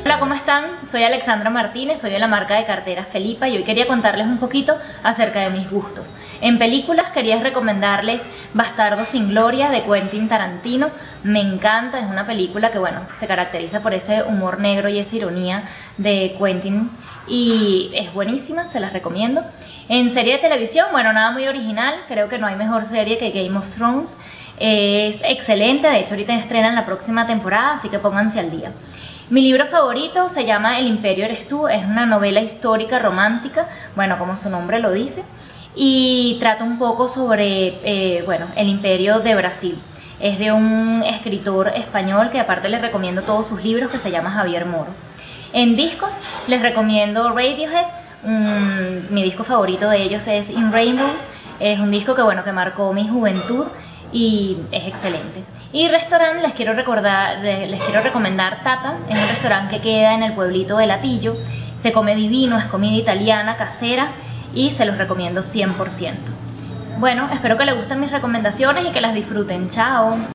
Hola, ¿cómo están? Soy Alexandra Martínez, soy de la marca de carteras Felipa y hoy quería contarles un poquito acerca de mis gustos. En películas quería recomendarles Bastardos sin Gloria de Quentin Tarantino. Me encanta, es una película que bueno, se caracteriza por ese humor negro y esa ironía de Quentin y es buenísima, se las recomiendo. En serie de televisión, bueno, nada muy original, creo que no hay mejor serie que Game of Thrones. Es excelente, de hecho ahorita estrenan la próxima temporada, así que pónganse al día. Mi libro favorito se llama El Imperio Eres Tú, es una novela histórica romántica, bueno, como su nombre lo dice, y trata un poco sobre, bueno, el imperio de Brasil. Es de un escritor español que aparte les recomiendo todos sus libros, que se llama Javier Moro. En discos les recomiendo Radiohead, mi disco favorito de ellos es In Rainbows, es un disco que bueno, que marcó mi juventud y es excelente. Y restaurante les quiero recomendar Tata, es un restaurante que queda en el pueblito de Latillo, se come divino, es comida italiana, casera y se los recomiendo 100%. Bueno, espero que les gusten mis recomendaciones y que las disfruten. Chao.